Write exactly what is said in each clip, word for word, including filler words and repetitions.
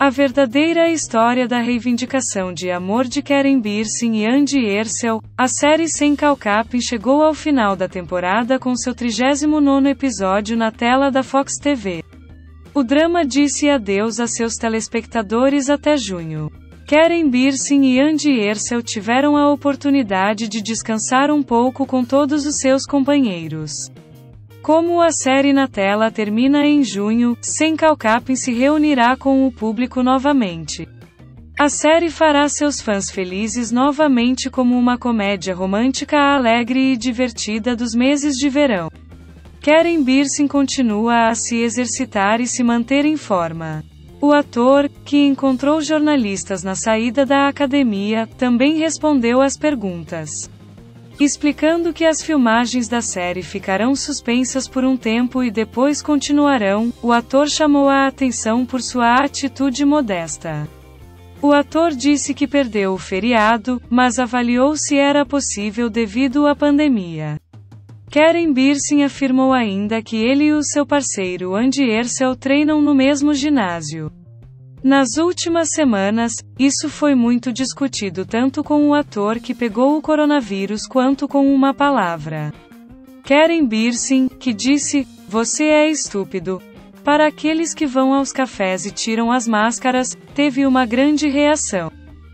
A verdadeira história da reivindicação de amor de Karen Birsin e Andy Ercel, a série Sem Calcapim chegou ao final da temporada com seu trigésimo nono episódio na tela da Fox T V. O drama disse adeus a seus telespectadores até junho. Karen Birsin e Andy Ercel tiveram a oportunidade de descansar um pouco com todos os seus companheiros. Como a série na tela termina em junho, Sem Calcapim se reunirá com o público novamente. A série fará seus fãs felizes novamente como uma comédia romântica alegre e divertida dos meses de verão. Karen Birsin continua a se exercitar e se manter em forma. O ator, que encontrou jornalistas na saída da academia, também respondeu às perguntas. Explicando que as filmagens da série ficarão suspensas por um tempo e depois continuarão, o ator chamou a atenção por sua atitude modesta. O ator disse que perdeu o feriado, mas avaliou se era possível devido à pandemia. Karen Birsin afirmou ainda que ele e o seu parceiro Andy Ercel treinam no mesmo ginásio. Nas últimas semanas, isso foi muito discutido tanto com o ator que pegou o coronavírus quanto com uma palavra. Karen Birsin, que disse, "Você é estúpido", para aqueles que vão aos cafés e tiram as máscaras, teve uma grande reação.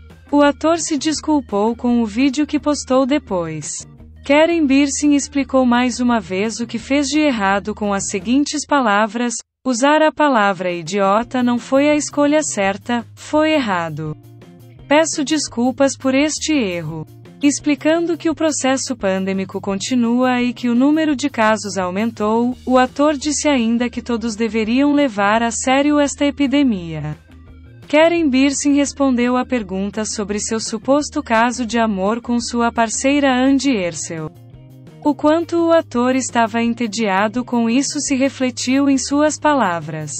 O ator se desculpou com o vídeo que postou depois. Karen Birsin explicou mais uma vez o que fez de errado com as seguintes palavras: "Usar a palavra idiota não foi a escolha certa, foi errado. Peço desculpas por este erro." Explicando que o processo pandêmico continua e que o número de casos aumentou, o ator disse ainda que todos deveriam levar a sério esta epidemia. Karen Birsin respondeu a perguntas sobre seu suposto caso de amor com sua parceira Andy Ercel. O quanto o ator estava entediado com isso se refletiu em suas palavras.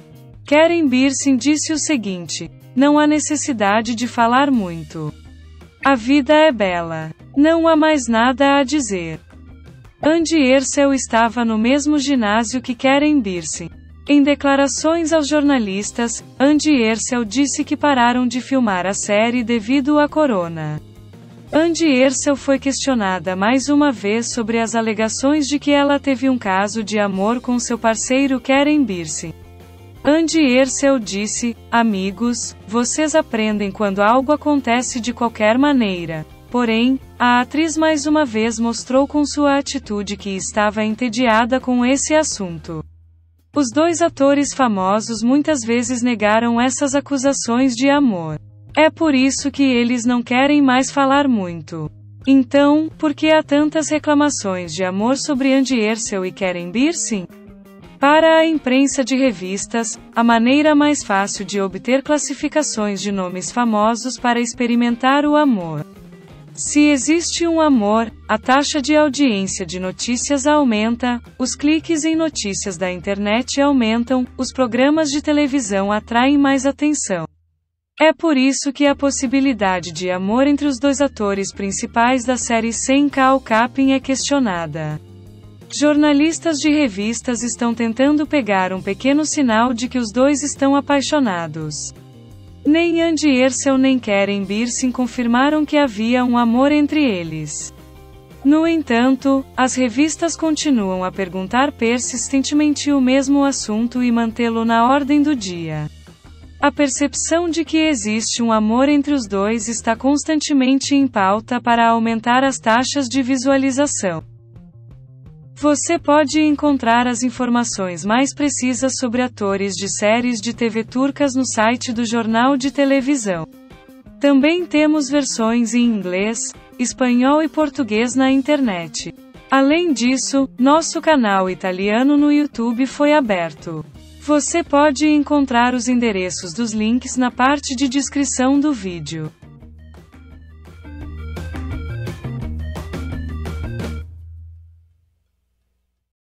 Karen Birsin disse o seguinte: "Não há necessidade de falar muito. A vida é bela. Não há mais nada a dizer." Andy Ercel estava no mesmo ginásio que Karen Birsin. Em declarações aos jornalistas, Andy Ercel disse que pararam de filmar a série devido à corona. Andy Ercel foi questionada mais uma vez sobre as alegações de que ela teve um caso de amor com seu parceiro Karen Birsin. Andy Ercel disse: "Amigos, vocês aprendem quando algo acontece de qualquer maneira." Porém, a atriz mais uma vez mostrou com sua atitude que estava entediada com esse assunto. Os dois atores famosos muitas vezes negaram essas acusações de amor. É por isso que eles não querem mais falar muito. Então, por que há tantas reclamações de amor sobre Andy Ercel e Karen Birsin? Para a imprensa de revistas, a maneira mais fácil de obter classificações de nomes famosos para experimentar o amor. Se existe um amor, a taxa de audiência de notícias aumenta, os cliques em notícias da internet aumentam, os programas de televisão atraem mais atenção. É por isso que a possibilidade de amor entre os dois atores principais da série Sem Calcapim é questionada. Jornalistas de revistas estão tentando pegar um pequeno sinal de que os dois estão apaixonados. Nem Andy Ercel nem Karen Birsin confirmaram que havia um amor entre eles. No entanto, as revistas continuam a perguntar persistentemente o mesmo assunto e mantê-lo na ordem do dia. A percepção de que existe um amor entre os dois está constantemente em pauta para aumentar as taxas de visualização. Você pode encontrar as informações mais precisas sobre atores de séries de T V turcas no site do Jornal de Televisão. Também temos versões em inglês, espanhol e português na internet. Além disso, nosso canal italiano no YouTube foi aberto. Você pode encontrar os endereços dos links na parte de descrição do vídeo.